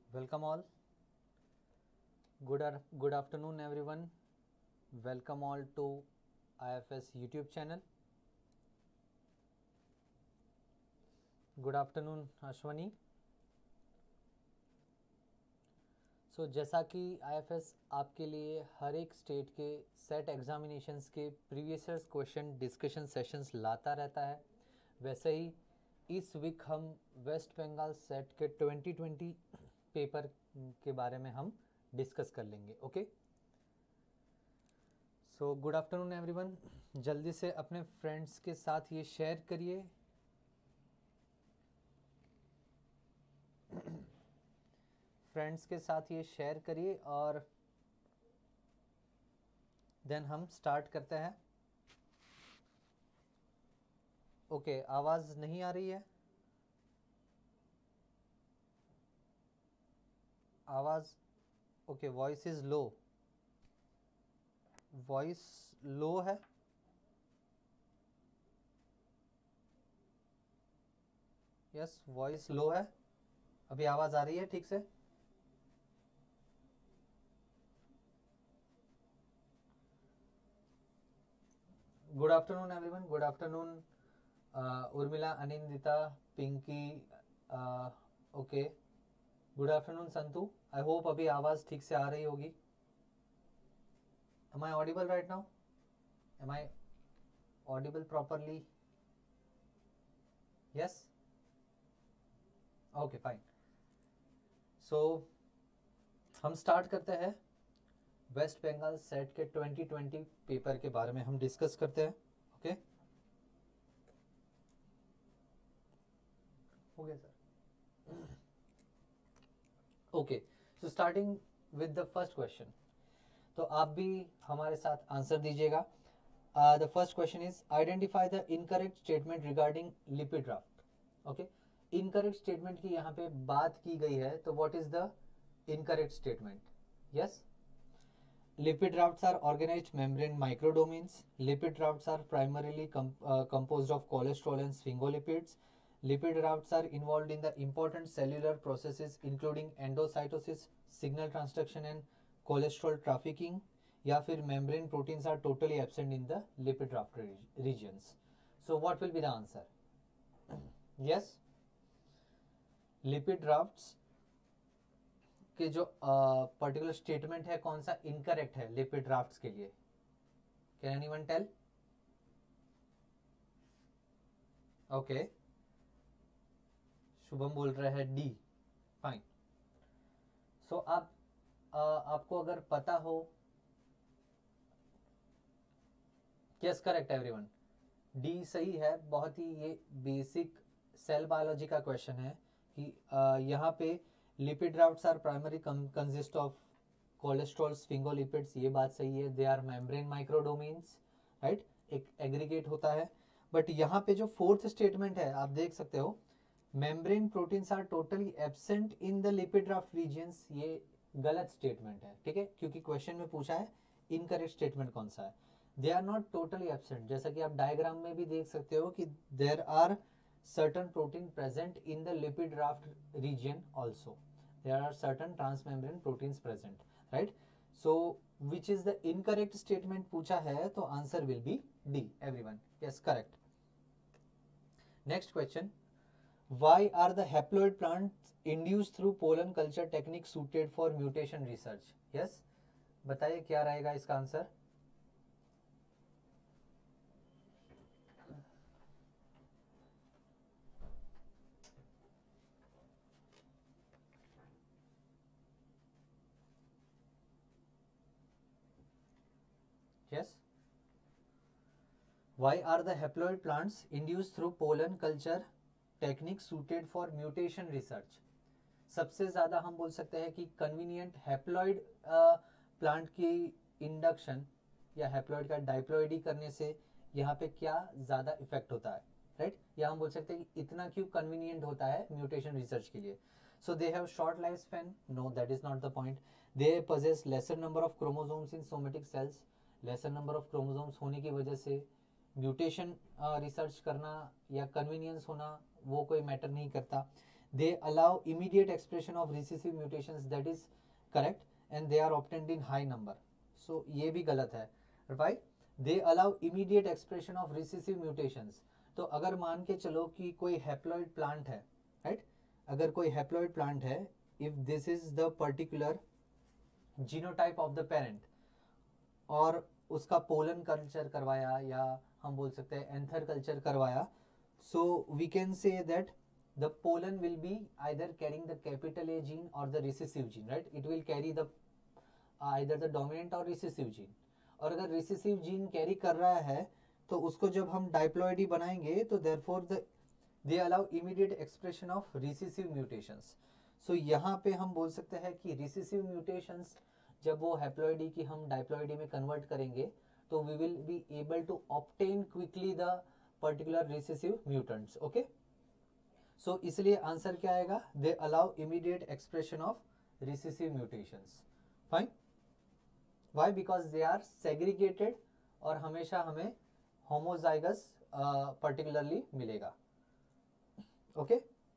Welcome all. Good afternoon, everyone. Welcome all to IFS YouTube channel. Good afternoon, Ashwani. सो जैसा कि IFS आपके लिए हर एक स्टेट के सेट एग्जामिनेशंस के प्रीवियस क्वेश्चन डिस्कशन सेशंस लाता रहता है, वैसे ही इस वीक हम वेस्ट बंगाल सेट के 2020 पेपर के बारे में हम डिस्कस कर लेंगे. Okay, so good afternoon everyone. जल्दी से अपने फ्रेंड्स के साथ ये शेयर करिए. फ्रेंड्स के साथ ये शेयर करिए और देन हम स्टार्ट करते हैं. ओके, आवाज़ नहीं आ रही है? आवाज़ okay, voice is low. Voice low है. यस, वॉइस लो है. अभी आवाज़ आ रही है ठीक से? Good afternoon everyone. Good afternoon Urmila, Anindita, Pinky. Okay, good afternoon Santu. I hope अभी आवाज़ ठीक से आ रही होगी. Am I audible right now? Am I audible properly? Yes? Okay, fine. So हम स्टार्ट करते हैं. वेस्ट बंगाल सेट के 2020 पेपर के बारे में हम डिस्कस करते हैं. ओके, हो गया sir. Okay, so starting with the first question. तो आप भी हमारे साथ आंसर दीजिएगा. The first question is identify the incorrect statement regarding lipid raft. Okay, incorrect statement की यहाँ पे बात की गई है, तो what is the incorrect statement? Yes, lipid rafts are organized membrane microdomains. Lipid rafts are primarily composed of cholesterol and sphingolipids. Lipid rafts are involved in the important cellular processes including endocytosis, signal transduction and cholesterol trafficking. या फिर membrane proteins are totally absent in the lipid raft regions. So what will be the answer? Yes, lipid rafts कि जो particular statement है कौन सा incorrect है lipid rafts के लिए? Can anyone tell? Okay, Shubham बोल रहे हैं डी. फाइन. सो आप आपको अगर पता हो, यस करेक्ट एवरीवन, डी सही है. बहुत ही ये बेसिक सेल बायोलॉजी का क्वेश्चन है कि यहाँ पे lipid rafts are primary consist of cholesterol, sphingolipids. ये बात सही है. They are membrane microdomains, right. एक एग्रीगेट होता है. बट यहाँ पे जो फोर्थ स्टेटमेंट है आप देख सकते हो, membrane proteins are totally absent in the lipid raft regions. ये गलत स्टेटमेंट है, ठीक है, क्योंकि क्वेश्चन में पूछा है इनकरेक्ट स्टेटमेंट कौन सा है. They are not totally absent. जैसा कि आप डायग्राम में भी देख सकते हो कि there are certain protein present in the lipid raft region also. There are certain transmembrane proteins present, right? So which is the incorrect statement पूछा है, तो answer will be D. Everyone, yes, correct. Next question. Why are the haploid plants induced through pollen culture technique suited for mutation research? Yes, बताइए क्या रहेगा इसका answer? Yes. Why are the haploid plants induced through pollen culture technique suited for mutation research? सबसे ज़्यादा हम बोल सकते हैं कि कन्वीनियंट हैप्लॉइड प्लांट की इंडक्शन या हैप्लॉइड का डाइप्लॉइडी करने से यहाँ पे क्या ज़्यादा इफेक्ट होता है, राइट? या हम बोल सकते हैं कि इतना क्यों कन्वीनियंट होता है म्यूटेशन रिसर्च के लिए. So they have short life span. No, that is not the point. They possess lesser number of chromosomes in somatic cells. Lesser number of chromosomes होने की वजह से म्यूटेशन रिसर्च करना या कन्वीनियंस होना वो कोई मैटर नहीं करता. they allow immediate expression of recessive mutations, that is correct, and they are obtained in high number. So ये भी गलत है. Why? They allow immediate expression of recessive mutations. तो अगर मान के चलो कि कोई हैप्लॉइड प्लांट है, राइट, अगर कोई हैप्लॉइड प्लांट है, if this is the particular genotype of the parent, और उसका पोलन कल्चर करवाया या हम बोल सकते हैं एंथर कल्चर करवाया, so we can say that the pollen will be either carrying the capital A gene और the recessive gene, right, it will carry the either the dominant और रिसेसिव जीन. और अगर रिसेसिव जीन कैरी कर रहा है तो उसको जब हम डाइप्लॉइडी बनाएंगे तो therefore they allow immediate expression of recessive mutations. So यहाँ पे हम बोल सकते हैं कि रिसेसिव म्यूटेशंस जब वो हैप्लॉइडी की हम डाइप्लॉइडी में कन्वर्ट करेंगे तो we will be able to obtain quickly the particular recessive mutants. Okay, so इसलिए आंसर क्या आएगा? They allow immediate expression of recessive mutations. Fine. Why? Because they are segregated और हमेशा हमें होमोजाइगस पर्टिकुलरली मिलेगा. Okay,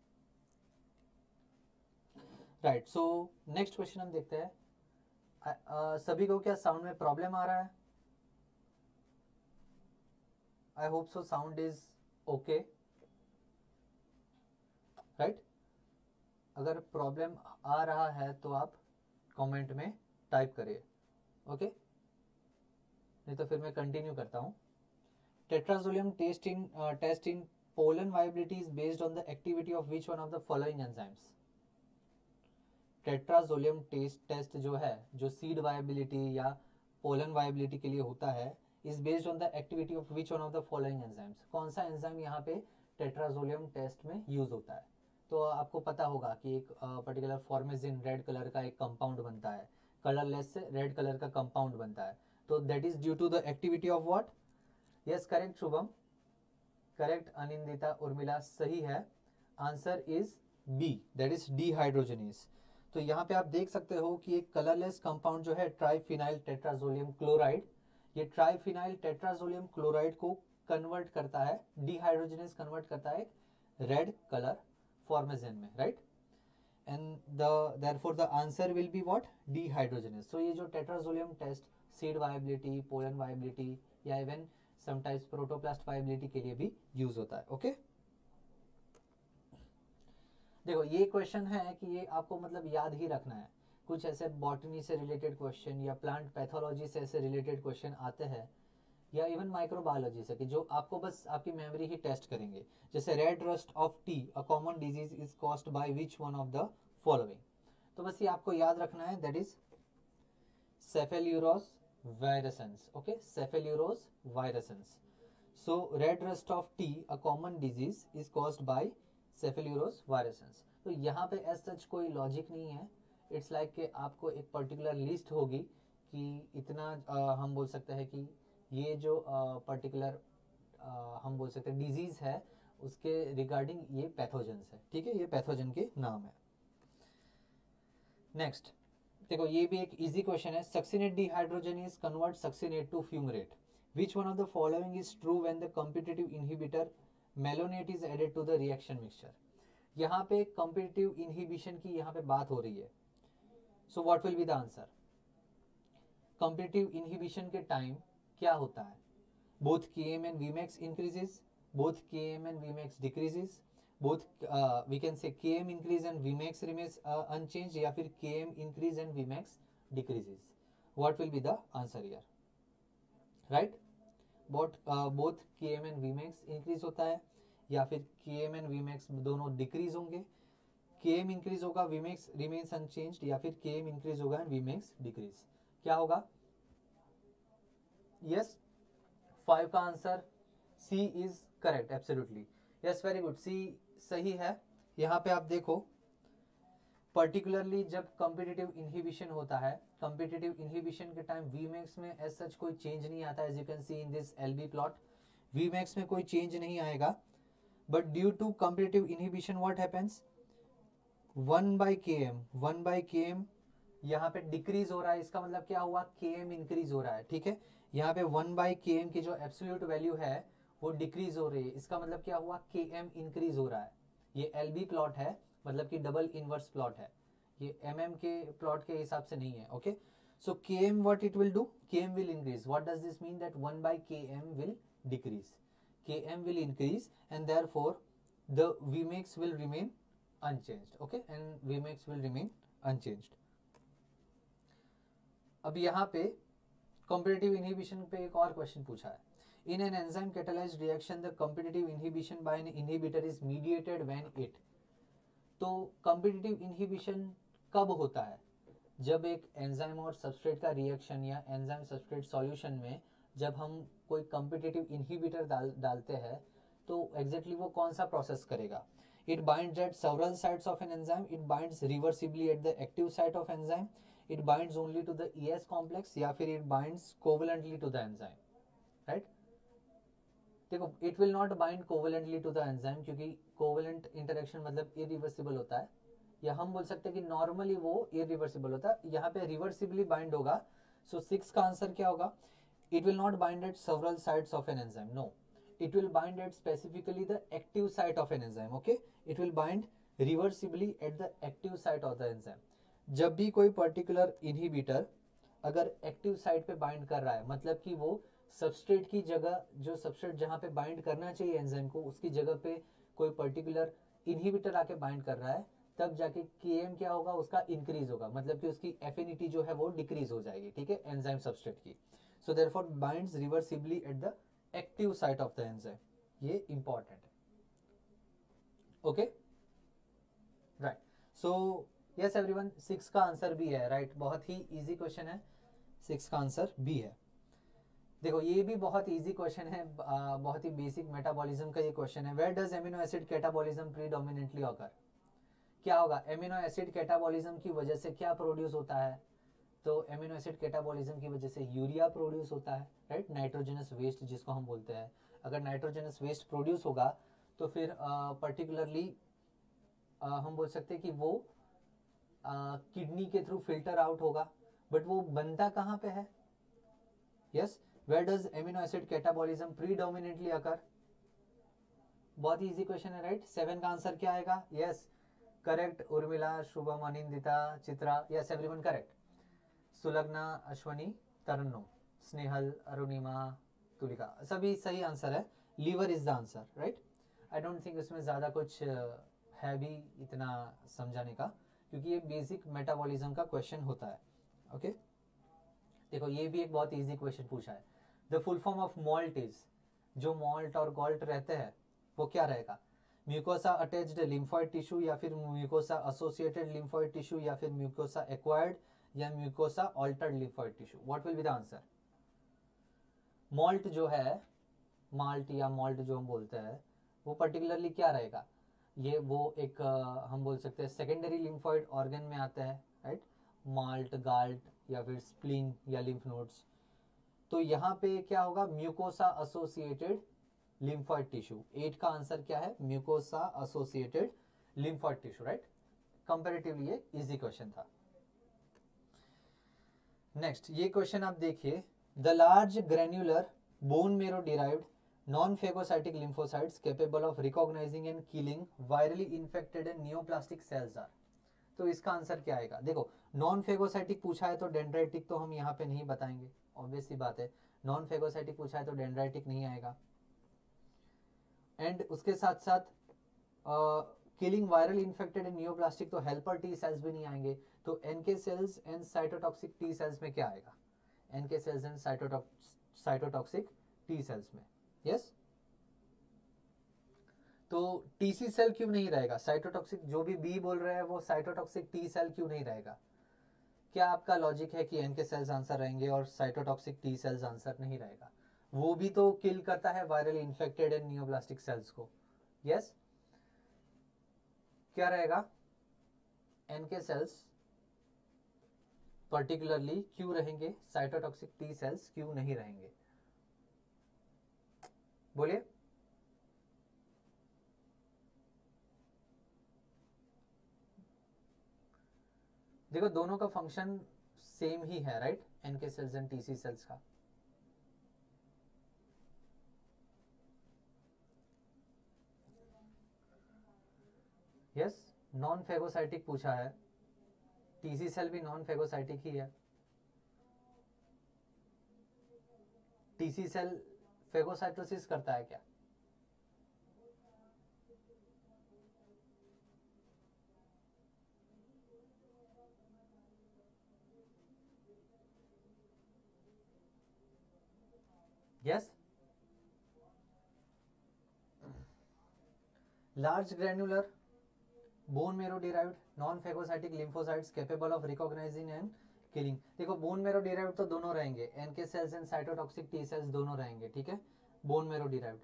right. So next question हम देखते हैं. सभी को क्या साउंड में प्रॉब्लम आ रहा है? I hope so sound is okay, right. अगर प्रॉब्लम आ रहा है तो आप कमेंट में टाइप करिए. ओके, नहीं तो फिर मैं कंटिन्यू करता हूं. Tetrazolium test in pollen viability is based on the activity of which one of the following enzymes. Tetrazolium test जो है, जो सीड वायबिलिटी या पोलन वायबिलिटी के लिए होता है, is based on the activity of which one of the following enzymes. कौन सा एंजाइम यहाँ पे टेट्राजोलियम टेस्ट में यूज होता है? तो आपको पता होगा कि एक पर्टिकुलर फॉर्मेजिन रेड कलर का एक कंपाउंड बनता है, कलरलेस से रेड कलर का कंपाउंड बनता है. तो that is due to the activity of what? Yes, correct Shubham, correct. Anindita, Urmila, सही है. Answer is B, that is dehydrogenase. तो यहाँ पे आप देख सकते हो कि एक कलरलेस कंपाउंड जो है ट्राइफिनाइल टेट्राजोलियम क्लोराइड, ये ट्राइफिनाइल टेट्राजोलियम क्लोराइड को कन्वर्ट करता है, डीहाइड्रोजनेज कन्वर्ट करता है रेड कलर फॉर्मेजन में, right. and therefore the answer will be what? Dehydrogenase. So ये जो tetrazolium test seed viability, pollen viability या इवन समटाइम्स प्रोटोप्लास्ट वायबिलिटी के लिए भी यूज होता है. ओके, देखो ये क्वेश्चन है कि ये आपको मतलब याद ही रखना है. कुछ ऐसे बॉटनी से रिलेटेड क्वेश्चन या प्लांट पैथोलॉजी से ऐसे रिलेटेड क्वेश्चन आते हैं या इवन माइक्रोबायोलॉजी से, कि जो आपको बस आपकी मेमोरी ही टेस्ट करेंगे. जैसे red rust of tea, a common disease is caused by which one of the following. तो बस ये आपको याद रखना है, that is Cephaleuros virescens. Okay, Cephaleuros virescens. So red rust of tea, a common disease is caused by Cephaleuros virescens. तो यहाँ पे एज सच कोई लॉजिक नहीं है. इट्स लाइक कि आपको एक पर्टिकुलर लिस्ट होगी कि इतना हम बोल सकते हैं कि ये जो पर्टिकुलर हम बोल सकते हैं डिजीज है, उसके रिगार्डिंग ये पैथोजेंस है. ठीक है, ये पैथोजन के नाम है. नेक्स्ट देखो, ये भी एक इजी क्वेश्चन है. Succinate dehydrogenase convert succinate to fumarate. Which one of the following is true when the competitive inhibitor malonate is added to the reaction mixture. यहाँ पे कॉम्पिटिटिव इनहिबिशन की यहाँ पे बात हो रही है. So what will be the answer? Competitive inhibition के टाइम क्या होता है? both Km and Vmax increases, both Km and Vmax decreases, both we can say Km increase and Vmax remains unchanged, या फिर Km increase and Vmax decreases. What will be the answer here? Right? both Km and Vmax increase होता है या फिर Km and Vmax दोनों decrease होंगे. Km increase होगा, Vmax remains unchanged, या फिर Km increase होगा and Vmax decrease. क्या होगा? Yes, 5 का answer C is correct. Absolutely, yes, very good. C सही है. यहाँ पे आप देखो, पर्टिकुलरली जब कॉम्पिटिटिव इनहिबिशन होता है, कॉम्पिटिटिव इनहिबिशन के टाइम Vmax में एज सच कोई चेंज नहीं आता. As you can see in this LB plot, Vmax में कोई चेंज नहीं आएगा. But due to competitive inhibition what happens? 1/Km यहाँ पे डिक्रीज हो रहा है. इसका मतलब क्या हुआ? Km इंक्रीज हो रहा है. ठीक है, यहाँ पे 1/Km की जो एब्सोल्यूट वैल्यू है वो डिक्रीज हो रही है. इसका मतलब क्या हुआ? Km इंक्रीज हो रहा है. ये LB प्लॉट है मतलब कि डबल इनवर्स प्लॉट है, ये mm के प्लॉट के हिसाब से नहीं है. Okay, so km what it will do, km will increase. What does this mean? That 1 by km will decrease, km will increase, and therefore the Vmax will remain unchanged. Okay, and Vmax will remain unchanged. अब यहाँ पे competitive inhibition पे एक और question पूछा है. In an enzyme catalyzed reaction, the competitive inhibition by an inhibitor is mediated when it. तो competitive inhibition कब होता है? जब एक एंजाइम और सबस्ट्रेट का रिएक्शन या एंजाइम सबस्ट्रेट सॉल्यूशन में जब हम कोई कॉम्पिटिटिव इनहिबिटर डालते हैं तो एग्जैक्टली वो कौन सा प्रोसेस करेगा. It binds at several sites of an enzyme, it binds reversibly at the active site of enzyme, it binds only to the ES complex, या फिर it binds covalently to the enzyme. Right, देखो it will not bind covalently to the enzyme, क्योंकि covalent interaction मतलब irreversible होता है, या हम बोल सकते हैं कि नॉर्मली वो इरिवर्सिबल होता है. यहाँ पे रिवर्सिबली बाइंड होगा. सो 6 का आंसर क्या होगा? It will not bind at several sites of an enzyme. No, it will bind at specifically the active site of an enzyme. Okay, it will bind reversibly at the active site of the enzyme. जब भी कोई particular inhibitor अगर active site पे bind कर रहा है, मतलब कि वो सबस्ट्रेट की जगह, जो सबस्ट्रेट जहाँ पे बाइंड करना चाहिए एंजाइम को, उसकी जगह पे कोई पर्टिकुलर इनहिबिटर आके बाइंड कर रहा है, तब जाके Km क्या होगा? उसका इंक्रीज होगा, मतलब कि उसकी एफिनिटी जो है वो डिक्रीज हो जाएगी. ठीक है, एंजाइम सबस्ट्रेट की. So therefore binds reversibly at the active site of the enzyme. ये इंपॉर्टेंट है. Okay, right. So yes everyone, 6 का आंसर बी है. राइट, बहुत ही इजी क्वेश्चन है. 6 का आंसर बी है. देखो ये भी बहुत इजी क्वेश्चन है, बहुत ही बेसिक मेटाबॉलिज्म का ये क्वेश्चन है. Where does amino acid catabolism predominantly occur? क्या होगा? एमिनो एसिड कैटाबॉलिज्म की वजह से क्या प्रोड्यूस होता है? तो एमिनो एसिड कैटाबॉलिज्म की वजह से यूरिया प्रोड्यूस होता है. राइट, नाइट्रोजनस वेस्ट जिसको हम बोलते हैं. अगर नाइट्रोजनस वेस्ट प्रोड्यूस होगा तो फिर पर्टिकुलरली हम बोल सकते हैं कि वो किडनी के थ्रू फिल्टर आउट होगा. बट वो बनता कहाँ पे है? Yes, where does amino acid catabolism predominantly occur? बहुत ही इजी क्वेश्चन है. राइट, 7 का आंसर क्या आएगा? Yes, correct. Urmila, Shubham, Anindita, Chitra, yes everyone correct. Sulagna, Ashwani, Tarannum, Snehal, Arunima, Tulika, सभी सही आंसर है. Liver is the answer. Right, I don't think इसमें ज़्यादा कुछ है भी इतना समझाने का, क्योंकि ये बेसिक मेटाबॉलिज्म का क्वेश्चन होता है. ओके, देखो ये भी एक बहुत इजी क्वेश्चन पूछा है. The full form of MALT is, जो मॉल्ट और गॉल्ट रहते हैं वो क्या रहेगा? म्यूकोसा अटैच्ड लिम्फॉइड टिश्यू, या फिर म्यूकोसा एसोसिएटेड लिम्फॉइड टिश्यू, या फिर म्यूकोसा एक्वायर्ड, या mucosa altered lymphoid tissue. What will be the answer? MALT जो है, माल्ट या मॉल्ट जो हम बोलते हैं, वो पर्टिकुलरली क्या रहेगा? ये वो एक हम बोल सकते हैं सेकेंडरी लिम्फॉइड ऑर्गन में आता है. राइट, माल्ट, गाल्ट, या फिर स्प्लीन या लिम्फ नोड्स. तो यहाँ पे क्या होगा? Mucosa associated lymphoid tissue. 8 का आंसर क्या है? Mucosa associated lymphoid tissue. Right, comparatively ये इजी क्वेश्चन था. नेक्स्ट ये क्वेश्चन आप देखिए. The large granular bone marrow derived non phagocytic lymphocytes capable of recognising and killing virally infected and neoplastic cells are. तो इसका answer क्या आएगा? देखो नॉन फेगोसाइटिक पूछा है तो डेंड्राइटिक तो हम यहाँ पे नहीं बताएंगे, ऑब्वियस सी बात है. नॉन फेगोसाइटिक पूछा है तो डेंड्राइटिक नहीं आएगा. एंड उसके साथ साथ killing viral infected and neoplastic, तो हेल्पर टी सेल्स भी नहीं आएंगे. तो NK cells and cytotoxic T cells में क्या आएगा? NK cells and cytotoxic T cells में. यस, तो टीसी सेल क्यों नहीं रहेगा? साइटोटॉक्सिक जो भी बी बोल रहे हैं वो साइटोटॉक्सिक टी सेल क्यों नहीं रहेगा? क्या आपका लॉजिक है कि एनके सेल्स आंसर रहेंगे और साइटोटॉक्सिक टी सेल्स आंसर नहीं रहेगा? वो भी तो किल करता है viral infected and neoplastic cells को. यस, क्या रहेगा? एनके सेल्स पर्टिकुलरली क्यों रहेंगे, साइटोटॉक्सिक टी सेल्स क्यों नहीं रहेंगे? बोलिए. देखो दोनों का फंक्शन सेम ही है. Right, NK cells and TC cells का. यस, नॉन फेगोसाइटिक पूछा है, टीसी सेल भी नॉन फेगोसाइटिक ही है। टीसी सेल फेगोसाइटोसिस करता है क्या? Yes. Large granular bone marrow derived non phagocytic lymphocytes capable of recognising and killing. देखो बोन मेरो डिराइव्ड तो दोनों रहेंगे, NK cells and cytotoxic T cells दोनों रहेंगे, ठीक है, बोन मेरो डिराइव्ड।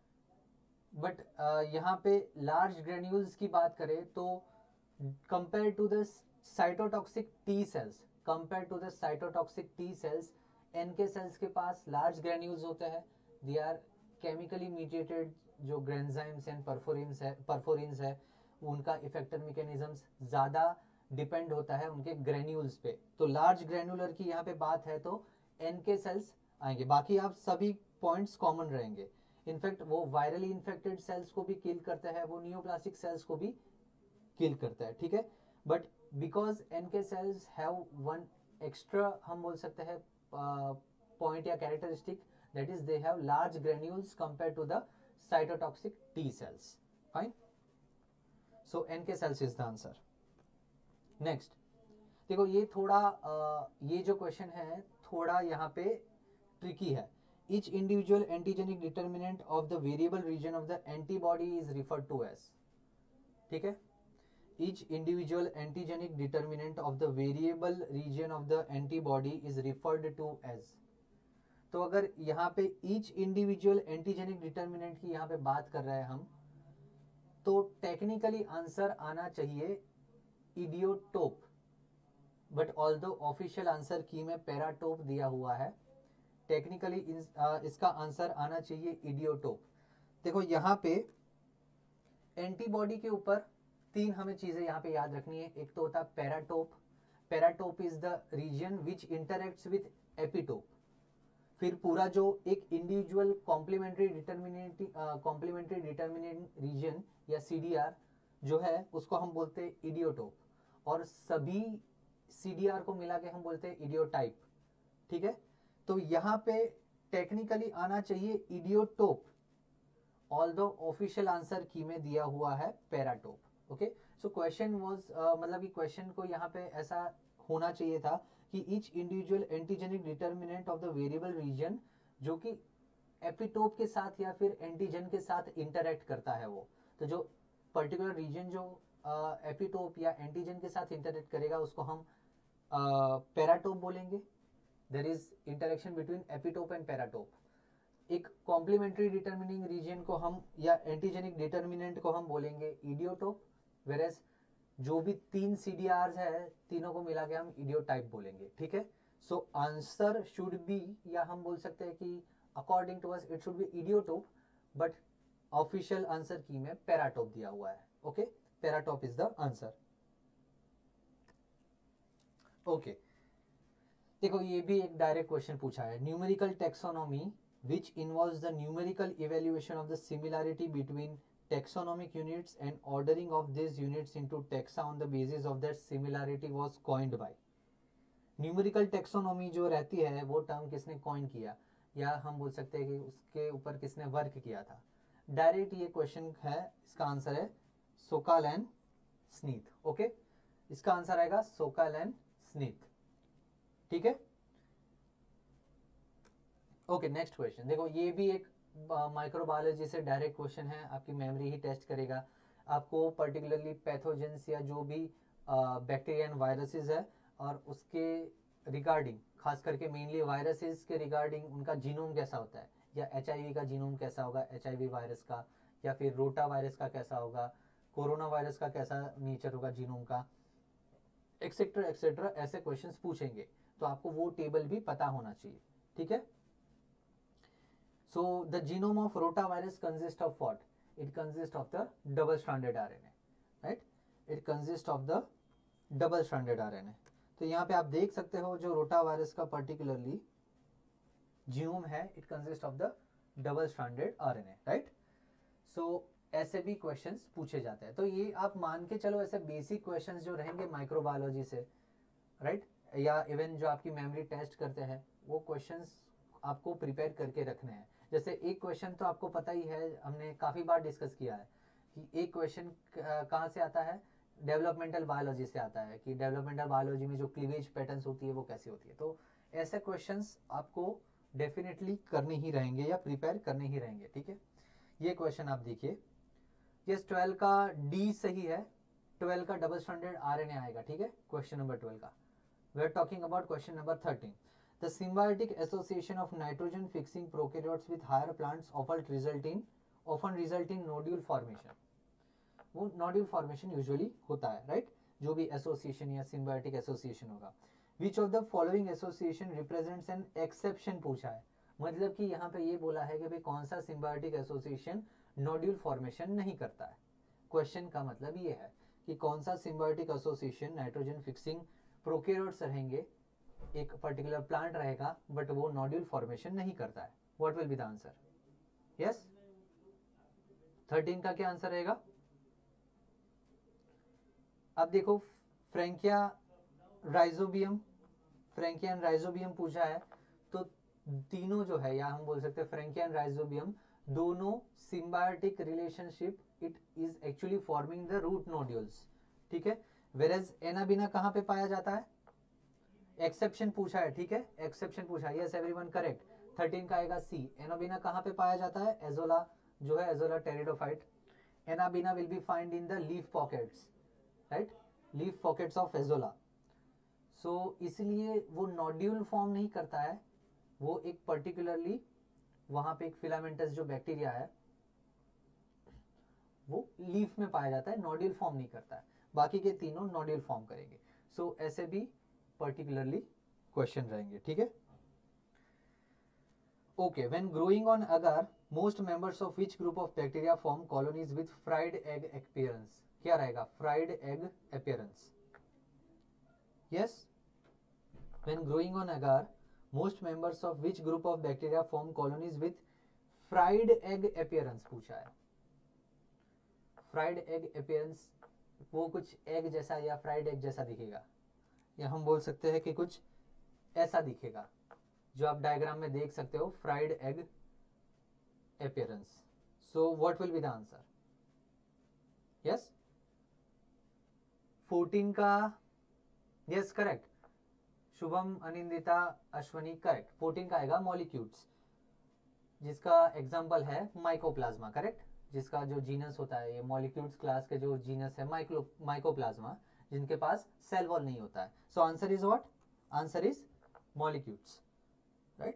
बट यहाँ पे लार्ज ग्रेन्यूल्स की बात करें तो compare to the cytotoxic T cells, compare to the cytotoxic T cells, NK cells के पास लार्ज ग्रेन्यूल्स होते हैं। दे आर केमिकली मीडिएटेड, जो ग्रेन्जाइम्स एंड परफोरिन्स है उनका इफेक्टर मैकेनिज्म्स ज़्यादा डिपेंड होता है उनके ग्रेन्यूल्स पे। तो लार्ज ग्रेन्युलर की यहाँ पे बात है तो एनके सेल्स आएंगे, बाकी आप सभी पॉइंट्स कॉमन रहेंगे। इनफैक्ट वो वायरली इन्फेक्टेड सेल्स को भी किल करता है, वो नियोप्लास्टिक सेल्स को भी किल करता है, ठीक है। But because NK cells have one extra, हम बोल सकते हैं पॉइंट या characteristic, that is they have large granules compare to the cytotoxic T cells. Fine, so NK cells is the answer. Next देखो, ये थोड़ा ये जो क्वेश्चन है थोड़ा यहाँ पे ट्रिकी है। Each individual antigenic determinant of the variable region of the antibody is referred to as, ठीक है, each individual antigenic determinant of the variable region of the antibody is referred to as। तो अगर यहाँ पे each individual antigenic determinant की यहाँ पे बात कर रहे हैं हम, तो टेक्निकली आंसर आना चाहिए idiotope, but although official answer key में पैराटोप दिया हुआ है, टेक्निकली इसका आंसर आना चाहिए इडियोटोप। देखो यहाँ पे एंटीबॉडी के ऊपर तीन हमें चीजें यहाँ पे याद रखनी है। एक तो होता है paratope, paratope is the region which interacts with epitope. फिर पूरा जो एक इंडिविजुअल कॉम्प्लीमेंट्री डिटर्मिनेंट रीजन या सीडीआर जो है उसको हम बोलते हैं इडियोटोप, और सभी सीडीआर को मिला के हम बोलते हैं इडियोटाइप, ठीक है। तो यहाँ पे टेक्निकली आना चाहिए इडियोटोप, ऑल्दो ऑफिशियल आंसर की में दिया हुआ है paratope. Okay, so question was मतलब कि क्वेश्चन को यहाँ पे ऐसा होना चाहिए था कि each individual antigenic determinant of the variable region जो कि एपिटोप के साथ या फिर एंटीजन के साथ इंटरेक्ट करता है, वो तो जो पर्टिकुलर रीजन जो एपिटोप या एंटीजन के साथ इंटरेक्ट करेगा उसको हम पैराटोप बोलेंगे। There is interaction between epitope and paratope. एक कॉम्प्लीमेंट्री डिटर्मिनिंग रीजन को हम या एंटीजेनिक डिटर्मिनेंट को हम बोलेंगे इडियोटोप, वेरेस जो भी तीन सीडीआर है तीनों को मिला के हम इडियोटाइप बोलेंगे, ठीक है। सो आंसर शुड बी, या हम बोल सकते हैं कि according to us it should be idiotope, but official answer key में पैराटोप दिया हुआ है। Okay, paratope is the answer. Okay, देखो ये भी एक डायरेक्ट क्वेश्चन पूछा है। Numerical taxonomy which involves the numerical evaluation of the similarity between taxonomic units and ordering of these units into taxa on the basis of that similarity was coined by। Numerical taxonomy जो रहती है वो term किसने coin किया, या हम बोल सकते हैं कि उसके ऊपर किसने वर्क किया था। डायरेक्ट ये क्वेश्चन है, इसका आंसर है सोकाल एंड स्नीथ। ओके, इसका आंसर आएगा सोकाल एंड स्नीथ, ठीक है। ओके, नेक्स्ट क्वेश्चन देखो, ये भी एक माइक्रोबायोलॉजी से डायरेक्ट क्वेश्चन है, आपकी मेमोरी ही टेस्ट करेगा। आपको पर्टिकुलरली पैथोजेंस या जो भी बैक्टीरिया एंड वायरसेस है और उसके रिगार्डिंग, खास करके मेनली वायरसेस के रिगार्डिंग उनका जीनोम कैसा होता है, या एचआईवी का जीनोम कैसा होगा एचआईवी वायरस का, या फिर रोटा वायरस का कैसा होगा, कोरोना वायरस का कैसा नेचर होगा जीनोम का, एक्सेट्रा एक्सेट्रा, ऐसे क्वेश्चंस पूछेंगे, तो आपको वो टेबल भी पता होना चाहिए, ठीक है। So the genome of rotavirus consists of what? It consists of the double-stranded RNA, right? It consists of the double-stranded RNA. तो यहाँ पे आप देख सकते हो जो रोटा वायरस का पर्टिकुलरली जीनोम है, it consist of the double stranded RNA, right. So ऐसे भी क्वेश्चंस पूछे जाते हैं। तो ये आप मान के चलो ऐसे बेसिक क्वेश्चंस जो रहेंगे माइक्रोबायोलॉजी से, राइट, या इवन जो आपकी मेमोरी टेस्ट करते हैं वो क्वेश्चंस आपको प्रिपेयर करके रखने हैं। जैसे एक क्वेश्चन तो आपको पता ही है, हमने काफ़ी बार डिस्कस किया है कि एक क्वेश्चन कहाँ से आता है, डेवलपमेंटल बायोलॉजी से आता है, कि डेवलपमेंटल बायोलॉजी में जो क्लीवेज पैटर्न्स होती है वो कैसी होती है। तो ऐसे क्वेश्चंस आपको डेफिनेटली करने ही रहेंगे या प्रिपेयर करने ही रहेंगे, ठीक है। ये क्वेश्चन आप देखिए, यस 12 का डी सही है, 12 का डबल स्ट्रैंडेड आरएनए आएगा, ठीक है, क्वेश्चन नंबर 12 का। We are talking about question number 13। The symbiotic association of nitrogen fixing prokaryotes with higher plants often result in nodule formation. वो नोड्यूल फॉर्मेशन यूजुअली होता है, राइट, जो भी एसोसिएशन या सिम्बायोटिक एसोसिएशन होगा। Which of the following association represents an exception पूछा है, मतलब कि यहाँ पे ये बोला है कि भाई कौन सा सिम्बायोटिक एसोसिएशन नोड्यूल फॉर्मेशन नहीं करता है। क्वेश्चन का मतलब ये है कि कौन सा symbiotic association nitrogen fixing prokaryotes रहेंगे, एक पर्टिकुलर प्लांट रहेगा बट वो नोड्यूल फॉर्मेशन नहीं करता है। What will be the answer? Yes 13 का क्या आंसर रहेगा? अब देखो Frankia Rhizobium, Frankia and Rhizobium पूछा है, तो तीनों जो है, या हम बोल सकते हैं फ्रैंकिया एंड राइजोबियम दोनों symbiotic relationship, it is actually forming the root nodules, ठीक है। वेरेज एनाबिना कहाँ पे पाया जाता है? एक्सेप्शन पूछा है, ठीक है, एक्सेप्शन पूछा है, यस एवरीवन करेक्ट। 13 का आएगा सी। एनाबिना कहाँ पे पाया जाता है? एजोला जो है, Azolla pteridophyte. Anabaena will be find in the leaf pockets, right, leaf pockets of Azolla. So इसलिए वो नोड्यूल फॉर्म नहीं करता है, वो एक पर्टिकुलरली वहां पे एक फिलामेंटस जो बैक्टीरिया है वो लीफ में पाया जाता है, नोड्यूल फॉर्म नहीं करता है। बाकी के तीनों नोड्यूल फॉर्म करेंगे। सो ऐसे भी पर्टिकुलरली क्वेश्चन रहेंगे, ठीक है। Okay, when growing on agar most members of which group of bacteria form colonies with fried egg appearance? क्या रहेगा? Fried egg appearance. Yes, when growing on agar most members of which group of bacteria form colonies with fried egg appearance पूछा है। Fried egg appearance वो कुछ egg जैसा या fried egg जैसा दिखेगा, या हम बोल सकते हैं कि कुछ ऐसा दिखेगा जो आप डायग्राम में देख सकते हो, fried egg appearance. So what will be the answer? Yes 14 का yes correct, Shubham Anindita Ashwani correct. 14 का आएगा मॉलिक्यूल्स, जिसका एग्जांपल है माइकोप्लाज्मा, करेक्ट, जिसका जो जीनस होता है, ये मॉलिक्यूल्स क्लास के जो जीनस है माइकोप्लाज्मा, जिनके पास सेल वॉल नहीं होता है। So answer is what? Answer is molecules, right.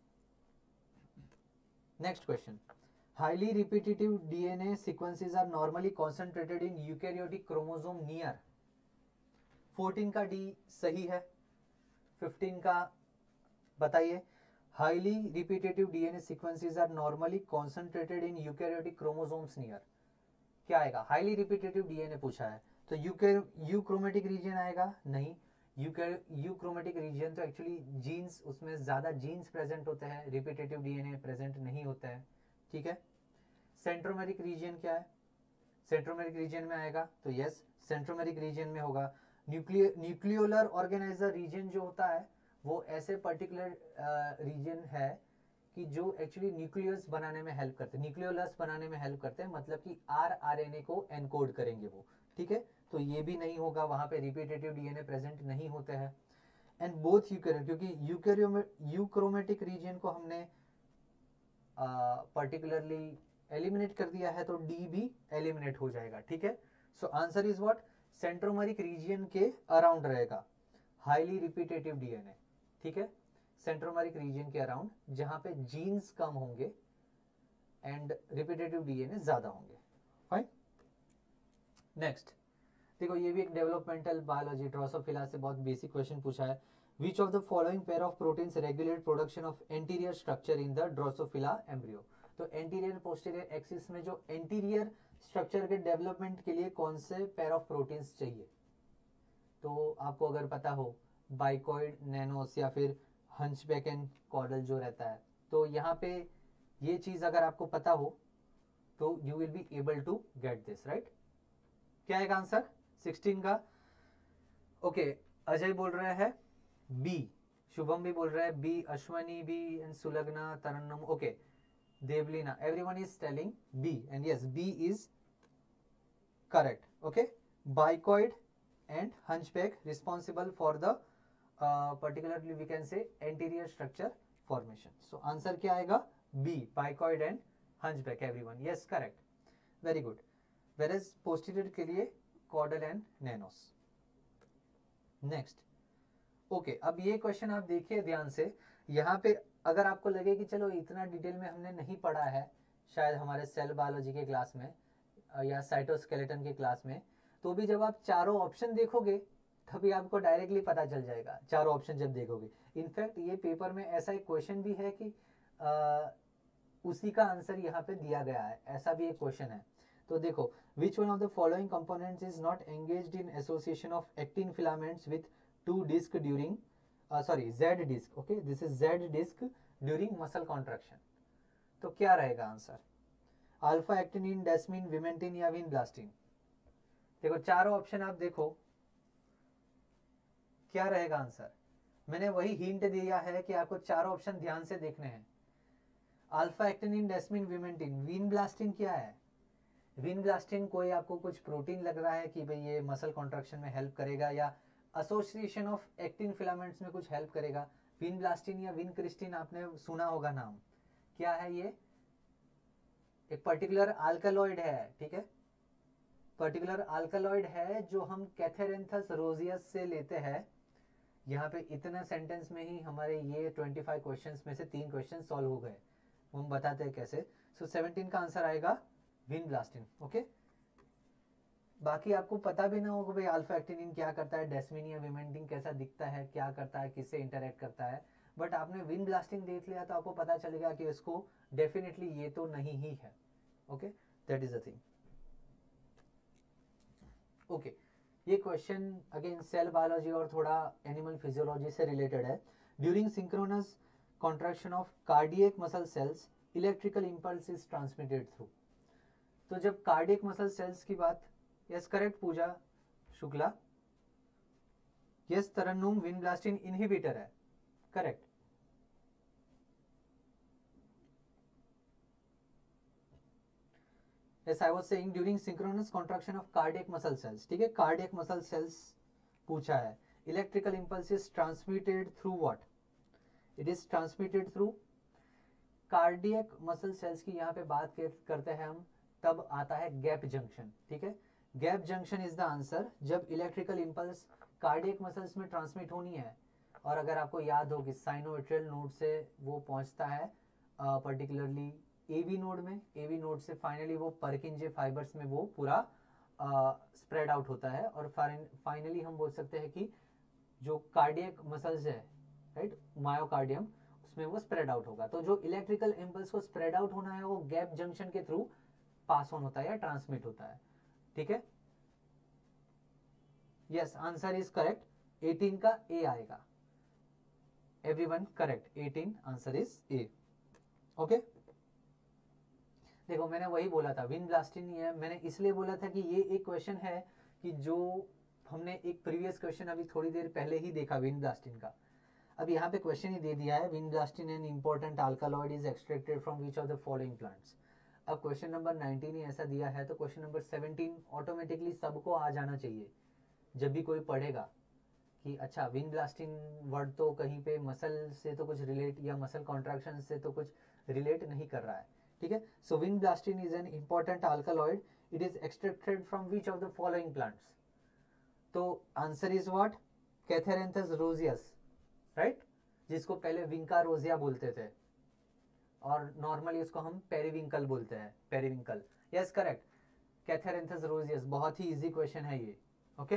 Next question, highly repetitive DNA sequences are normally concentrated in eukaryotic chromosome near. 14 का डी सही है। 15 का बताइए, highly repetitive DNA sequences are normally concentrated in eukaryotic chromosomes near. क्या आएगा? Highly repetitive DNA पूछा है, तो यूक्रोमेटिक रीजन आएगा? नहीं, यूक्रोमेटिक रीजन तो एक्चुअली जीन्स, उसमें ज्यादा जीन्स प्रेजेंट होते हैं, रिपीटेटिव डीएनए प्रेजेंट नहीं होता है, ठीक है। सेंट्रोमेरिक रीजन क्या है? सेंट्रोमेरिक रीजन में आएगा, तो यस सेंट्रोमेरिक रीजन में होगा। न्यूक्लियोलर ऑर्गेनाइजर रीजन जो होता है वो ऐसे पर्टिकुलर रीजन है कि जो एक्चुअली न्यूक्लियस बनाने में हेल्प करते हैं, न्यूक्लियोलस बनाने में हेल्प करते हैं, मतलब कि आरएनए को एनकोड करेंगे वो, ठीक है। तो ये भी नहीं होगा, वहां पे रिपीटेटिव डीएनए प्रेजेंट नहीं होते हैं। एंड बोथ यूकैरियोट, क्योंकि यूक्रोमेटिक रीजन को हमने पर्टिकुलरली एलिमिनेट कर दिया है, तो डी भी एलिमिनेट हो जाएगा, ठीक है। So answer is what? Centromeric region के अराउंड रहेगा हाईली रिपीटेटिव डीएनए, ठीक है, सेंट्रोमेरिक रीजन के अराउंड, जहां पे जीन्स कम होंगे एंड रिपीटेटिव डीएनए ज्यादा होंगे। फाइन, नेक्स्ट देखो, ये भी एक डेवलपमेंटल बायोलॉजी ड्रोसोफिला से बहुत बेसिक क्वेश्चन पूछा है। Which of the following pair of proteins regulate production of anterior structure in the Drosophila embryo? तो एंटीरियर पोस्टीरियर एक्सिस में जो एंटीरियर स्ट्रक्चर के डेवलपमेंट के लिए कौन से पेयर ऑफ प्रोटीन्स चाहिए? तो आपको अगर पता हो बाइकॉइड, नैनोस या फिर हंचबैक एंड कॉर्डल जो रहता है, तो यहाँ पे ये चीज अगर आपको पता हो तो you will be able to get this, right. क्या आएगा आंसर 16 का? ओके, अजय बोल रहा है बी, शुभम भी बोल रहा है B, Ashwani B, and Sulagna, Tarannum, okay, Devlina, everyone is telling B, and yes, B is correct. Okay, bicoid and hunchback responsible for the particularly we can say anterior structure formation. So answer क्या आएगा? B, bicoid and hunchback. Everyone, yes, correct, very good. Whereas posterior के लिए caudal and nanos. Next, okay, अब ये question आप देखिए ध्यान से। यहाँ पे अगर आपको लगे कि चलो इतना डिटेल में हमने नहीं पढ़ा है शायद हमारे सेल बायोलॉजी के क्लास में या साइटोस्केलेटन के क्लास में, तो भी जब आप चारों ऑप्शन देखोगे तभी आपको डायरेक्टली पता चल जाएगा, चारों ऑप्शन जब देखोगे। इनफैक्ट ये पेपर में ऐसा एक क्वेश्चन भी है कि उसी का आंसर यहाँ पे दिया गया है, ऐसा भी एक क्वेश्चन है। तो देखो, which one of the following components is not engaged in association of actin filaments with two disc during Z disc, okay, this is Z disc during muscle contraction। तो क्या रहेगा answer? Alpha actinin, desmin, vimentin या vinblastine? देखो चारों option आप देखो, क्या रहेगा आंसर? मैंने वही हिंट दिया है कि आपको चारों ऑप्शन ध्यान से देखने हैं। Alpha actinin, desmin, vimentin, vinblastine क्या है? विनब्लास्टिन कोई आपको कुछ प्रोटीन लग रहा है कि भाई ये मसल कॉन्ट्रैक्शन में हेल्प करेगा या एसोसिएशन ऑफ एक्टिन फिलामेंट्स में कुछ हेल्प करेगा। विनब्लास्टिन या विनक्रिस्टिन आपने सुना होगा नाम, क्या है ये? एक पर्टिकुलर अल्कलॉइड है, ठीक है, पर्टिकुलर अल्कलॉइड है जो हम कैथेरेंथस रोजियस से लेते हैं। यहाँ पे इतना सेंटेंस में ही हमारे ये 25 क्वेश्चंस में से 3 क्वेश्चन सॉल्व हो गए। हम बताते हैं कैसे। सो 17 का आंसर आएगा विनब्लास्टिन। ओके, बाकी आपको पता भी ना होगा भाई अल्फा एक्टिनिन क्या करता है, डेस्मिन या विमेंटिन कैसा दिखता है, क्या करता है, किससे इंटरेक्ट करता है, बट आपने विनब्लास्टिन देख लिया तो आपको पता चलेगा कि इसको डेफिनेटली ये तो नहीं ही है। Okay, that is the thing. Okay, ये क्वेश्चन अगेन सेल बायोलॉजी और थोड़ा एनिमल फिजियोलॉजी से रिलेटेड है। During synchronous contraction of cardiac muscle cells electrical impulse is transmitted through. तो जब कार्डियक मसल सेल्स की बात, yes correct Pooja Shukla, yes Tarannum, vinblastine inhibitor है, correct. Yes, I was saying during synchronous contraction of cardiac muscle cells, ठीक है, cardiac muscle cells पूछा है। Electrical impulse is transmitted through what? It is transmitted through cardiac muscle cells की यहाँ पे बात करते हैं हम, तब आता है गैप जंक्शन, ठीक है। Gap junction is the answer जब इलेक्ट्रिकल इंपल्स कार्डियक मसल्स में ट्रांसमिट होनी है, और अगर आपको याद हो कि साइनोविट्रियल नोड से वो पहुंचता है पर्टिकुलरली एवी नोड में, एवी नोड से फाइनली वो परकिंजे फाइबर्स में वो पूरा स्प्रेड आउट होता है, और फाइनली हम बोल सकते हैं कि जो कार्डियक मसल्स है, राइट, मायोकार्डियम, उसमें वो स्प्रेड आउट होगा। तो जो इलेक्ट्रिकल इंपल्स को स्प्रेड आउट होना है वो गैप जंक्शन के थ्रू पास ऑन होता है या ट्रांसमिट होता है, ठीक है। यस, आंसर इज करेक्ट, 18 का ए आएगा। Everyone correct, 18 answer is A. Okay, देखो मैंने वही बोला था विनब्लास्टिन, ये मैंने इसलिए बोला था कि ये एक क्वेश्चन है कि जो हमने एक प्रीवियस क्वेश्चन अभी थोड़ी देर पहले ही देखा विनब्लास्टिन का। अब यहाँ पे क्वेश्चन ही दे दिया है, vinblastine an important alkaloid is extracted from which of the following plants. अब क्वेश्चन नंबर 19 ही ऐसा दिया है, तो क्वेश्चन नंबर 17 ऑटोमेटिकली सबको आ जाना चाहिए जब भी कोई पढ़ेगा कि अच्छा विनब्लास्टिन वर्ड तो कहीं पे मसल से तो कुछ रिलेट या मसल कॉन्ट्रैक्शन से तो कुछ रिलेट नहीं कर रहा है, ठीक है। So vinblastine is an important alkaloid, it is extracted from which of the following plants. तो answer is what? Catharanthus roseus, right, जिसको पहले विंका रोजिया बोलते थे और नॉर्मली इसको हम पेरिविंकल बोलते हैं, periwinkle. Yes correct, Catharanthus roseus. बहुत ही इजी क्वेश्चन है ये। Okay,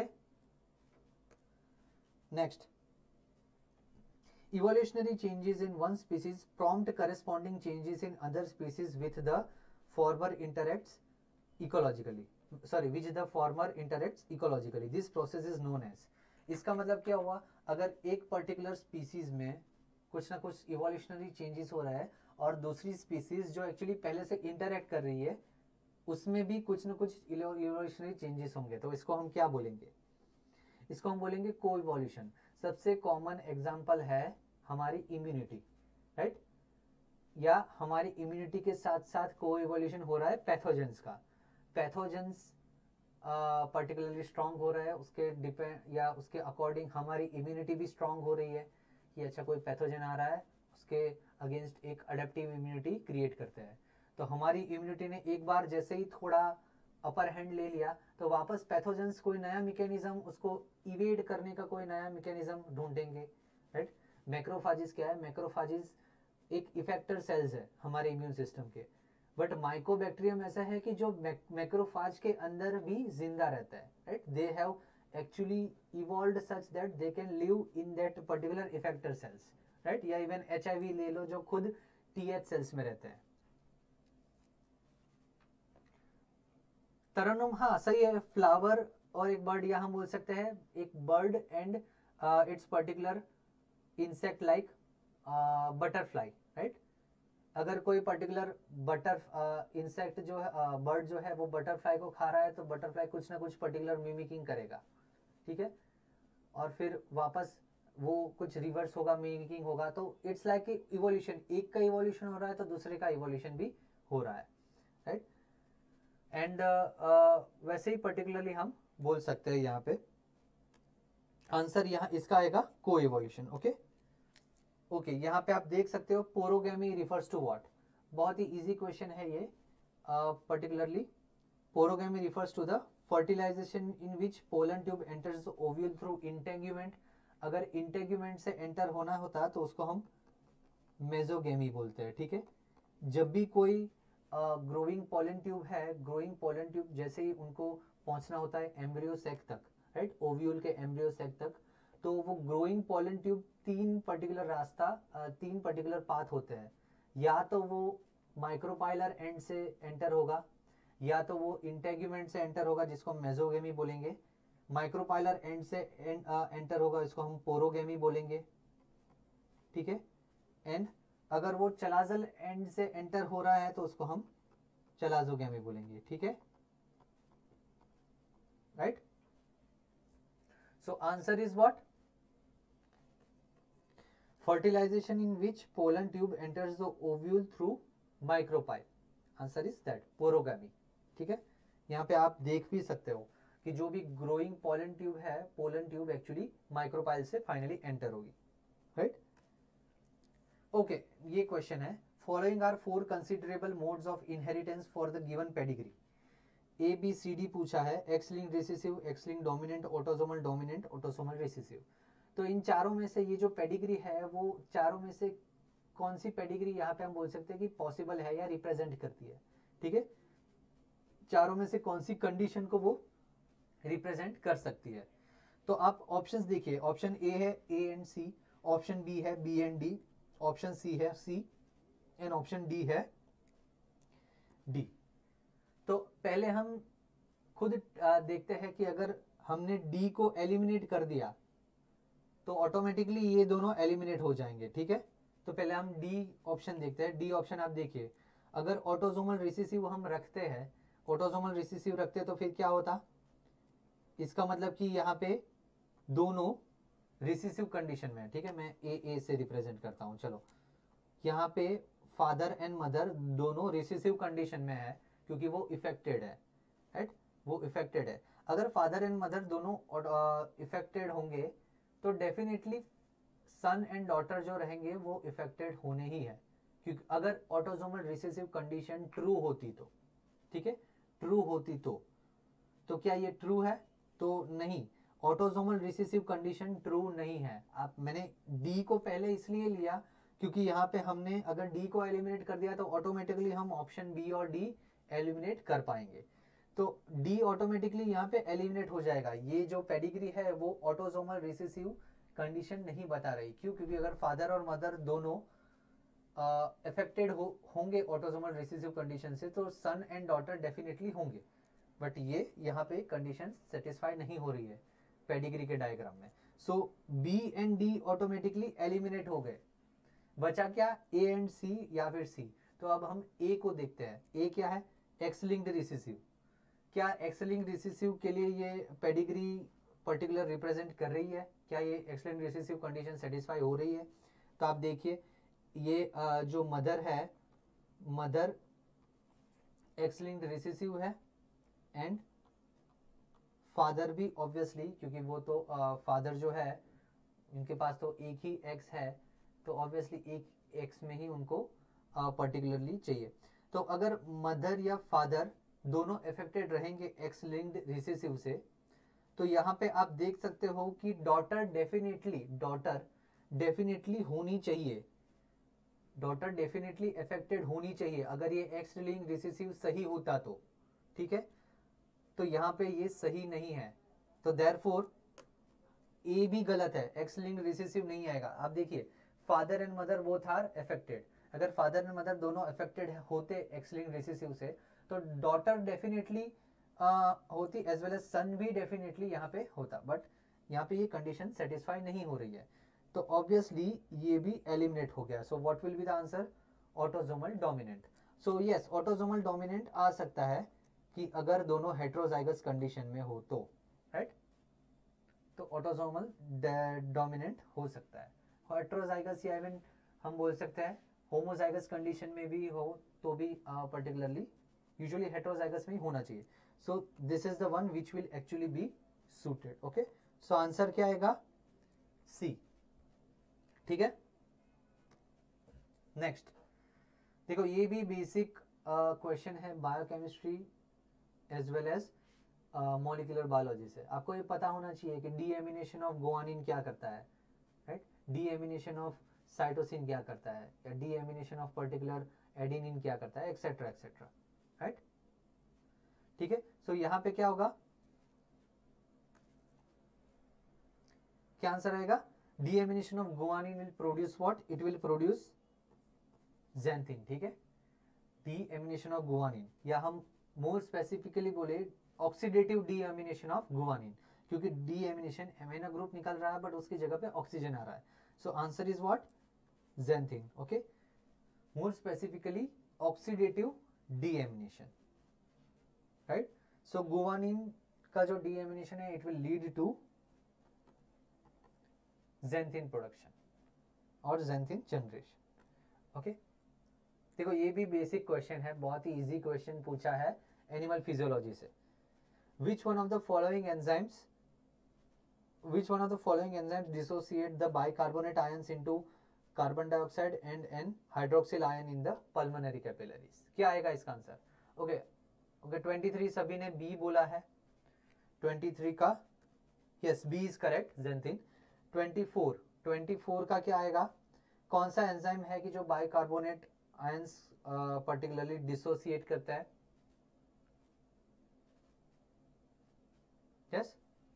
next, evolutionary changes in one species prompt corresponding changes in other species with the former interacts ecologically, sorry, which the former interacts ecologically, this process is known as। इसका मतलब क्या हुआ? अगर एक particular species में कुछ ना कुछ इवोल्यूशनरी चेंजेस हो रहा है और दूसरी स्पीसीज जो एक्चुअली पहले से इंटरेक्ट कर रही है उसमें भी कुछ ना कुछ इवोल्यूशनरी चेंजेस होंगे। तो इसको हम क्या बोलेंगे, इसको हम बोलेंगे को इवोल्यूशन। सबसे कॉमन एग्जांपल है हमारी इम्यूनिटी, राइट, या हमारी इम्यूनिटी के साथ साथ को इवोल्यूशन हो रहा है पैथोजेंस का। पैथोजेंस पर्टिकुलरली स्ट्रांग हो रहा है, उसके डिपेंड या उसके अकॉर्डिंग हमारी इम्यूनिटी भी स्ट्रांग हो रही है कि अच्छा कोई पैथोजन आ रहा है, उसके अगेंस्ट एक अडेप्टिव इम्यूनिटी क्रिएट करते हैं। तो हमारी इम्यूनिटी ने एक बार जैसे ही थोड़ा अपर हैंड ले लिया तो वापस पैथोजेंस कोई नया मैकेनिज्म उसको इवेड करने का कोई नया मैकेनिज्म ढूंढेंगे, राइट। मैक्रोफाजिस क्या है, मैक्रोफाजिस एक इफेक्टर सेल्स है हमारे इम्यून सिस्टम के। बट माइकोबैक्टीरियम ऐसा है कि जो मैक्रोफाज के अंदर भी जिंदा रहता है, राइट। They have actually evolved such that they can live in that particular effector cells, right. या इवन एचआईवी ले लो जो खुद टीएच सेल्स में रहते हैं। तरन्नुम, हाँ सही है, फ्लावर और एक बर्ड, या हम बोल सकते हैं एक bird and its particular insect like butterfly, right. अगर कोई पर्टिकुलर बटर इंसेक्ट जो है बर्ड जो है वो बटरफ्लाई को खा रहा है तो बटरफ्लाई कुछ ना कुछ पर्टिकुलर मिमिकिंग करेगा, ठीक है, और फिर वापस वो कुछ रिवर्स होगा, मिमिकिंग होगा। तो इट्स लाइक इवोल्यूशन, एक का इवोल्यूशन हो रहा है तो दूसरे का इवोल्यूशन भी हो रहा है, राइट। एंड वैसे ही पर्टिकुलरली हम बोल सकते हैं यहाँ पे आंसर यहाँ इसका आएगा को इवोल्यूशन। ओके ओके, यहाँ पे आप देख सकते हो पोरोगेमी रिफर्स टू व्हाट। बहुत ही इजी क्वेश्चन है ये। Particularly porogamy refers to the fertilization in which pollen tube enters the ovule through integument. अगर इंटेग्यूमेंट से एंटर होना होता तो उसको हम मेजोगेमी बोलते हैं, ठीक है। जब भी कोई ग्रोइंग पोलन ट्यूब है, ग्रोइंग पोलन ट्यूब जैसे ही उनको पहुंचना होता है एम्ब्रियो सेक तक, राइट, ओव्यूल के एम्ब्रियो सेक तक, तो वो ग्रोइंग पोलन ट्यूब तीन पर्टिकुलर पाथ होते हैं। या तो वो माइक्रोपाइलर एंड से एंटर होगा, या तो वो इंटेग्यूमेंट से एंटर होगा जिसको हम मेजोगेमी बोलेंगे, माइक्रोपाइलर एंड से एंटर होगा इसको हम पोरोगेमी बोलेंगे, ठीक है। एंड अगर वो चलाजल एंड से एंटर हो रहा है तो उसको हम चलाजोगेमी बोलेंगे, ठीक है, राइट। So answer is what, fertilization in which pollen tube enters the ovule through micropyle, answer is that porogamy, ठीक है। यहाँ पे आप देख भी सकते हो कि जो भी ग्रोइंग पोलन ट्यूब है, पोलन ट्यूब एक्चुअली माइक्रोपाइल से फाइनली एंटर होगी, राइट। ओके, ये क्वेश्चन है, following are 4 considerable modes of inheritance for the given pedigree. A B C D पूछा है, X linked recessive, X linked dominant, autosomal dominant, autosomal recessive. तो इन चारों में से ये जो पेडिग्री है वो चारों में से कौन सी पेडिग्री यहाँ पे हम बोल सकते हैं कि पॉसिबल है या रिप्रेजेंट करती है, ठीक है। चारों में से कौन सी कंडीशन को वो रिप्रेजेंट कर सकती है। तो आप ऑप्शंस देखिए, ऑप्शन ए है A and C, option B है B and D, option C है सी, एंड ऑप्शन डी है डी। तो पहले हम खुद देखते हैं कि अगर हमने डी को एलिमिनेट कर दिया तो ऑटोमेटिकली ये दोनों एलिमिनेट हो जाएंगे, ठीक है। तो पहले हम डी ऑप्शन देखते हैं। डी ऑप्शन आप देखिए, अगर ऑटोसोमल रिसेसिव हम रखते हैं, ऑटोसोमल रिसेसिव रखते हैं तो फिर क्या होता, इसका मतलब कि यहाँ पे दोनों रिसेसिव कंडीशन में है, ठीक है। मैं ए से रिप्रेजेंट करता हूँ, चलो। यहाँ पे फादर एंड मदर दोनों रिसेसिव कंडीशन में है क्योंकि वो इफेक्टेड है, राइट, वो इफेक्टेड है। अगर फादर एंड मदर दोनों इफेक्टेड होंगे तो डेफिनेटली सन एंड डॉटर जो रहेंगे वो इफेक्टेड होने ही है, क्योंकि अगर ऑटोसोमल रिसेसिव कंडीशन ट्रू होती तो, ठीक है, ट्रू होती तो क्या ये ट्रू है, तो नहीं, ऑटोसोमल रिसेसिव कंडीशन ट्रू नहीं है। आप मैंने डी को पहले इसलिए लिया क्योंकि यहाँ पे हमने अगर डी को एलिमिनेट कर दिया तो ऑटोमेटिकली हम ऑप्शन बी और डी एलिमिनेट कर पाएंगे। तो डी ऑटोमेटिकली यहाँ पे एलिमिनेट हो जाएगा। ये जो पेडिग्री है वो ऑटोसोमल रिसेसिव कंडीशन नहीं बता रही, क्यों, क्योंकि अगर फादर और मदर दोनों अफेक्टेड होंगे ऑटोसोमल रिसेसिव कंडीशन से तो सन एंड डॉटर डेफिनेटली होंगे। बट ये यहाँ पे कंडीशन सेटिस्फाई नहीं हो रही है पेडिग्री के डायग्राम में। So B and D automatically eliminate हो गए, बचा क्या, ए एंड सी या फिर सी। तो अब हम ए को देखते हैं। ए क्या है, एक्स लिंक्ड रिसेसिव, क्या एक्स लिंक्ड रिसेसिव के लिए ये पेडिग्री पर्टिकुलर रिप्रेजेंट कर रही है? क्या ये X linked recessive condition satisfy हो रही है? तो आप देखिए ये जो मदर है, मदर एक्स लिंक्ड रिसेसिव है एंड फादर भी ऑब्वियसली, क्योंकि वो तो फादर जो है उनके पास तो एक ही एक्स है, तो ऑब्वियसली एक एक्स में ही उनको पर्टिकुलरली चाहिए। तो अगर मदर या फादर दोनों अफेक्टेड रहेंगे एक्स लिंक्ड रिसेसिव से, तो यहाँ पे आप देख सकते हो कि डॉटर डेफिनेटली होनी चाहिए, डॉटर डेफिनेटली अफेक्टेड होनी चाहिए अगर ये एक्स लिंक्ड रिसेसिव सही होता तो, ठीक है। तो यहाँ पे ये सही नहीं है, तो देयरफॉर ए भी गलत है, एक्स लिंक्ड रिसेसिव नहीं आएगा। आप देखिए father and mother both are affected, अगर फादर एंड मदर दोनों अफेक्टेड होते एक्स लिंक्ड रिसेसिव से, तो डॉटर डेफिनेटली होती एज वेल एज सन भी डेफिनेटली यहाँ पे होता, बट यहाँ पे ये कंडीशन सेटिस्फाई नहीं हो रही है, तो ऑब्वियसली ये भी एलिमिनेट हो गया। So what will be the answer? Autosomal dominant. So yes, autosomal dominant आ सकता है कि अगर दोनों हेट्रोजाइगस कंडीशन में हो तो, राइट, तो ऑटोसोमल डोमिनेंट हो सकता है। हेट्रोजाइगस या इवन हम बोल सकते हैं होमोजाइगस कंडीशन में भी हो तो भी पर्टिकुलरली यूजुअली हेट्रोजाइगस में ही होना चाहिए। So this is the one which will actually be suited. Okay, so answer क्या आएगा? सी, ठीक है। नेक्स्ट देखो, ये भी बेसिक क्वेश्चन है biochemistry as well as molecular biology से। आपको ये पता होना चाहिए कि डीएमिनेशन ऑफ गुआनिन क्या करता है, राइट, डीएमिनेशन ऑफ साइटोसिन क्या करता है, या डीएमिनेशन ऑफ पर्टिकुलर एडेनिन क्या करता है, एक्सेट्रा एक्सेट्रा, राइट, ठीक है। सो यहाँ पे क्या होगा, क्या आंसर आएगा? Deamination of guanine will produce what? It will produce xanthine, ठीक है। डीएमिनेशन ऑफ गुआनिन, या हम मोर स्पेसिफिकली बोले ऑक्सीडेटिव डीएमिनेशन ऑफ गुआनिन, क्योंकि डीएमिनेशन एमिनो ग्रुप निकल रहा है बट उसकी जगह पे ऑक्सीजन आ रहा है। So answer is what? Xanthine. Okay, more specifically oxidative deamination, right. So guanine का जो डीएमिनेशन है it will lead to xanthine production और ज़ैंथिन जनरेशन। ओके, देखो ये भी बेसिक क्वेश्चन है, बहुत ही इजी क्वेश्चन पूछा है एनिमल फिजियोलॉजी से। Which one of the following enzymes dissociate the bicarbonate ions into carbon dioxide and an hydroxyl ion in the pulmonary capillaries? क्या आएगा इसका आंसर? ओके, 23 सभी ने बी बोला है, 23 का yes B is correct, xanthine. 24 का क्या आएगा? कौन सा एंजाइम है कि जो बाइकार्बोनेट आयंस पर्टिकुलरली डिसोसिएट करता है? यस,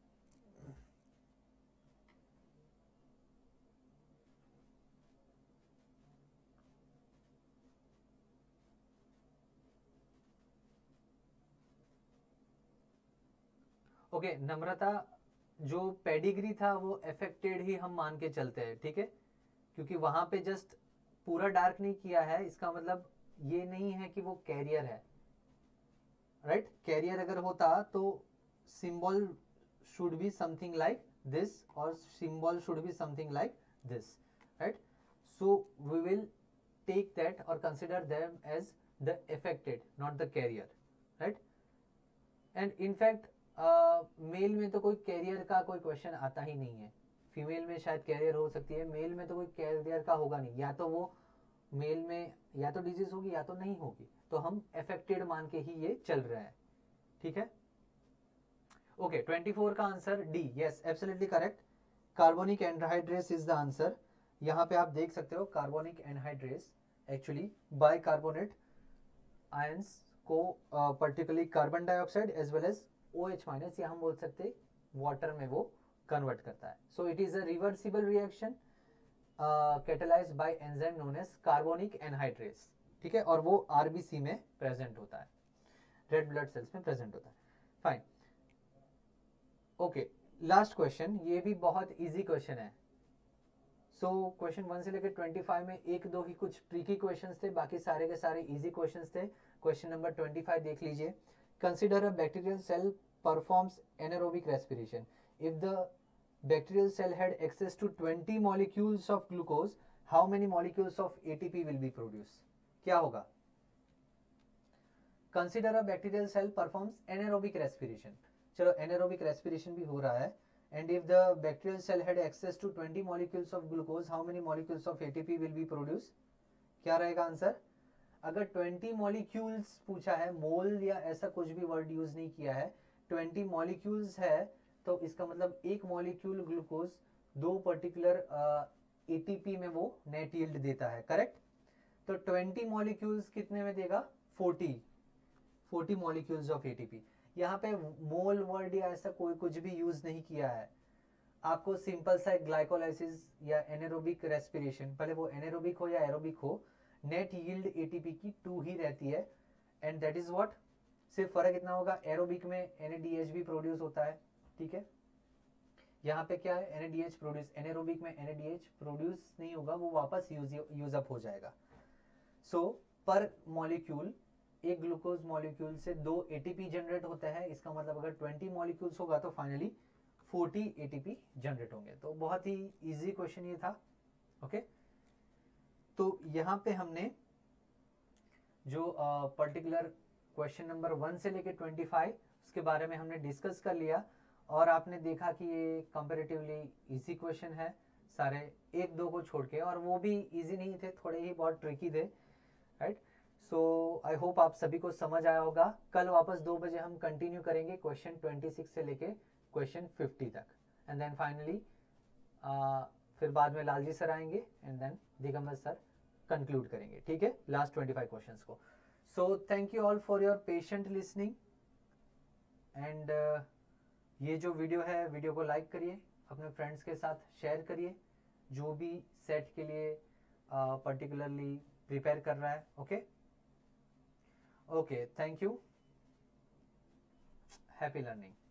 ओके नम्रता, जो पेडिग्री था वो अफेक्टेड ही हम मान के चलते हैं, ठीक है, क्योंकि वहां पे जस्ट पूरा डार्क नहीं किया है, इसका मतलब ये नहीं है कि वो कैरियर है, राइट। कैरियर अगर होता तो symbol should be something like this और symbol should be something like this, right. So we will take that or consider them as the affected, not the carrier, right? And in fact male में तो कोई career का कोई question आता ही नहीं है, female में शायद कैरियर हो सकती है, मेल में तो कोई कैरियर का होगा नहीं, या तो वो मेल में या तो डिजीज होगी या तो नहीं होगी, तो हम अफेक्टेड मान के ही ये चल रहा है, ठीक है। ओके, 24 का answer D, yes absolutely correct, carbonic anhydrase is the answer. यहाँ पे आप देख सकते हो carbonic anhydrase actually bicarbonate ions को particularly carbon dioxide as well as OH minus, या हम बोल सकते हैं वाटर में वो कन्वर्ट करता है। So it is a reversible reaction catalysed by enzyme known as carbonic anhydrase, ठीक है, और वो आरबीसी में प्रेजेंट होता है, रेड ब्लड सेल्स में प्रेजेंट होता है। फाइन, ओके लास्ट क्वेश्चन, ये भी बहुत इजी क्वेश्चन है, सो क्वेश्चन 1 से लेकर 25 में एक दो ही कुछ ट्रिकी क्वेश्चंस थे, बाकी सारे के सारे इजी क्वेश्चंस थे। क्वेश्चन नंबर 25 देख लीजिए। Consider a bacterial cell performs anaerobic respiration. If the bacterial cell had access to 20 molecules of glucose, how many molecules of ATP will be produce? क्या होगा? Consider a bacterial cell performs anaerobic respiration. चलो anaerobic respiration भी हो रहा है। And if the bacterial cell had access to 20 molecules of glucose, how many molecules of ATP will be produced? क्या रहेगा answer? अगर 20 molecules पूछा है, मोल या ऐसा कुछ भी वर्ड यूज नहीं किया है, 20 molecules है, तो इसका मतलब एक मॉलिक्यूल ग्लूकोज दो पर्टिकुलर एटीपी में वो नेट यील्ड देता है, करेक्ट? तो 20 मॉलिक्यूल्स कितने में देगा? 40 मॉलिक्यूल्स ऑफ एटीपी। यहाँ पे मोल वर्ड या ऐसा कोई कुछ भी यूज नहीं किया है। आपको सिंपल सा ग्लाइकोलाइसिस या एनारोबिक रेस्पिरेशन, भले वो एनारोबिक हो या एरोबिक हो, नेट यील्ड एटीपी की 2 ही रहती है। एंड दैट इज व्हाट, सिर्फ फर्क इतना होगा, एरोबिक में NADH भी प्रोड्यूस होता है, ठीक है? यहाँ पे क्या है, NADH प्रोड्यूस, एनारोबिक में NADH प्रोड्यूस नहीं होगा, वो वापस यूज अप हो जाएगा। सो पर मॉलिक्यूल, एक ग्लूकोज मॉलिक्यूल से 2 एटीपी जनरेट होता है। इसका मतलब अगर 20 मॉलिक्यूल्स होगा तो फाइनली 40 एटीपी जनरेट होंगे। तो बहुत ही इजी क्वेश्चन ये था, ओके? तो यहाँ पे हमने जो पर्टिकुलर क्वेश्चन नंबर 1 से लेके 25 उसके बारे में हमने डिस्कस कर लिया, और आपने देखा कि ये कंपैरेटिवली इजी क्वेश्चन है सारे, एक दो को छोड़ के, और वो भी इजी नहीं थे, थोड़े ही बहुत ट्रिकी थे, राइट? सो आई होप आप सभी को समझ आया होगा। कल वापस 2 बजे हम कंटिन्यू करेंगे क्वेश्चन 26 से लेके क्वेश्चन 50 तक, एंड देन फाइनली फिर बाद में लालजी सर आएंगे, and then Digambar sir conclude करेंगे, ठीक है, लास्ट 25 क्वेश्चंस को। So thank you all for your patient listening, and ये जो वीडियो है, वीडियो को लाइक करिए, अपने फ्रेंड्स के साथ शेयर करिए, जो भी सेट के लिए पर्टिकुलरली प्रिपेयर कर रहा है, okay? Okay, thank you. Happy learning.